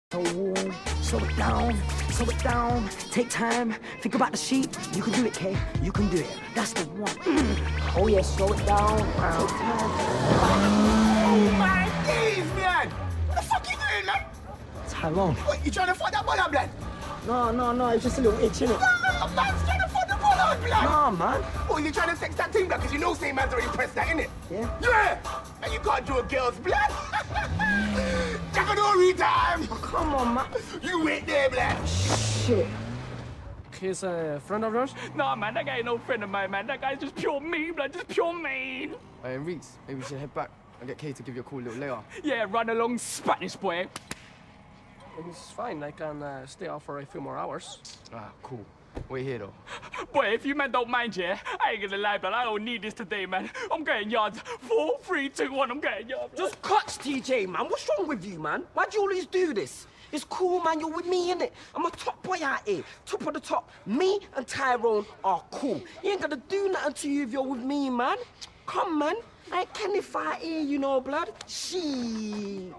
So slow it down, take time, think about the sheep. You can do it, Kay. You can do it. That's the one. Oh yeah, slow it down. Take time. Oh my days, man! What the fuck you doing, man? Tyrone. What, you trying to fuck that ball out, blood? No, it's just a little itch, innit? No, man's trying to fuck the ball out, blood! Nah, man. Oh, you trying to sex that thing, blood? Because you know same man's already pressed that, innit? Yeah. Yeah! And you can't do a girl's blood? Jackadori time! Oh, come on, man. You wait there, blood. Shit. He's a friend of yours? Nah, man, that guy ain't no friend of mine, man. That guy's just pure mean, blood, just pure mean. Hey, Reese, maybe we should head back and get Kay to give you a call a little later. Yeah, run along Spanish, boy. It's fine, I can stay out for a few more hours. Ah, cool. Wait here, though. Boy, if you man don't mind, yeah, I ain't gonna lie, but I don't need this today, man. I'm getting yards. 4, 3, 2, 1, I'm getting yards. Just cuts, TJ, man. What's wrong with you, man? Why'd you always do this? It's cool, man. You're with me, innit? I'm a top boy out here. Top of the top. Me and Tyrone are cool. You ain't gonna do nothing to you if you're with me, man. Come, man. I ain't canny fight here, you know, blood. Shit.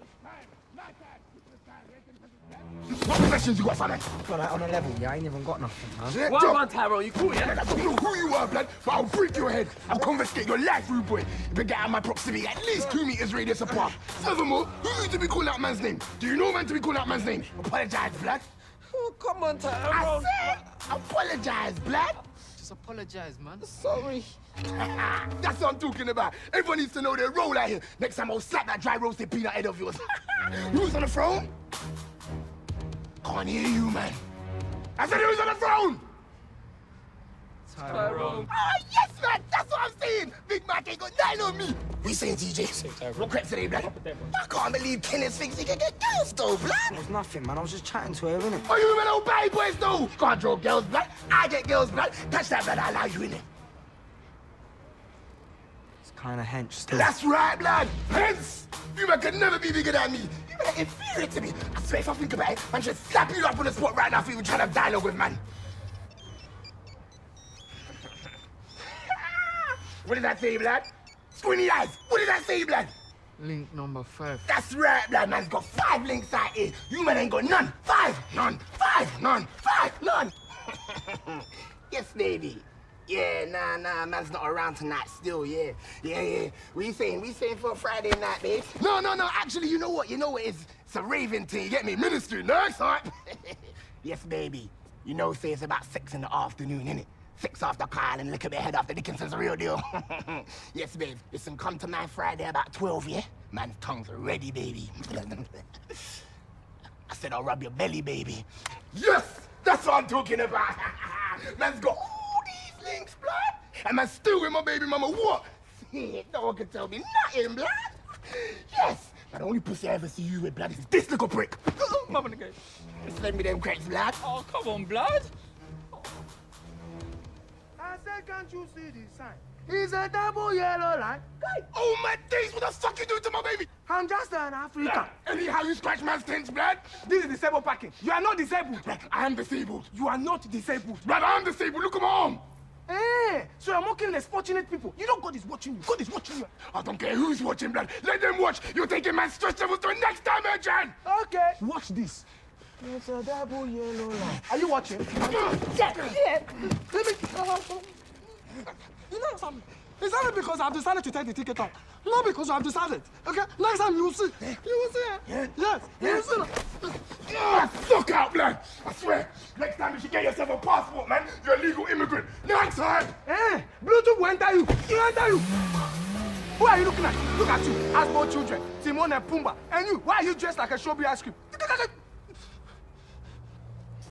What possessions you got, son? Blood, on a level, yeah? I ain't even got nothing, man. Yeah, Well jump. done, Tyrone, you cool, yeah? I don't know who you are, blood, but I'll break your head. I'll confiscate your life, rude boy. You better get out of my proximity, at least 2 meters radius apart. Furthermore, who you to be calling out man's name? Do you know man to be calling out man's name? Apologize, blood. Oh, come on, I Tyrone. said, apologize, blood. Just apologize, man. Sorry. That's what I'm talking about. Everyone needs to know their role out here. Next time I'll slap that dry roasted peanut head of yours. Who's on the throne? Can't hear you, man. I said who's on the throne? Tyrone. Ah, yes, man. That's what I'm saying. Big Mac ain't got nothing on me. We saying, TJ? What crap today, blood? I can't believe Kenneth thinks he can get girls, though, blood. It was nothing, man. I was just chatting to her, innit? Oh, you men old bad boys, though. Can't draw girls' blood. I get girls' blood. Touch that blood, I allow you in it. It's kind of hench still. That's right, blood. Hence, you man can never be bigger than me. You man are inferior to me. I swear, if I think about it, man should slap you up on the spot right now for even trying to have dialogue with man. What did that say, blood? Squinty eyes. What did that say, blood? Link number 5. That's right, blood. Man's got 5 links out here. You man ain't got none. 5, none. 5, none. 5, none. Yes, baby. Yeah, nah, man's not around tonight still, yeah. What you saying? We saying for a Friday night, babe? No, actually, you know what? It's a raving thing, you get me? Ministry, next time. Yes, baby. You know, say it's about 6 in the afternoon, innit? 6 after Kyle and lick a bit head after Dickinson's a real deal. Yes, babe. Listen, come to my Friday about 12, yeah? Man's tongue's ready, baby. I said I'll rub your belly, baby. Yes! That's what I'm talking about. Man's got all these links, blood. And man's still with my baby mama. What? Shit, no one can tell me nothing, blood. Yes! But the only pussy I ever see you with, blood, is this little prick. Mama the game. Just lend me them cracks, blood. Oh, come on, blood. I said, can't you see the sign? It's a double yellow line. Oh, my days, what the fuck you doing to my baby? I'm just an African. Anyhow, you scratch man's tents, blood. This is disabled parking. You are not disabled. I am disabled. You are not disabled. Blood, I am disabled. Look at my arm. Hey, so you're mocking less fortunate people. You know God is watching you. God is watching you. I don't care who's watching, blood. Let them watch. You're taking my stress levels to the next dimension. Okay. Watch this. It's a double yellow line. Are you watching? Yeah. Let me... You know something? It's only because I've decided to take the ticket off. Not because I've decided. Okay? Next time you will see. You will see. Yeah. Yes. You will see. Fuck out, blood. I swear. Next time you should get yourself a passport, man. You're a legal immigrant. Next time. Eh? Bluetooth will enter you. It will enter you. Who are you looking at? Look at you. As more children. Timon and Pumbaa. And you, why are you dressed like a strawberry ice cream?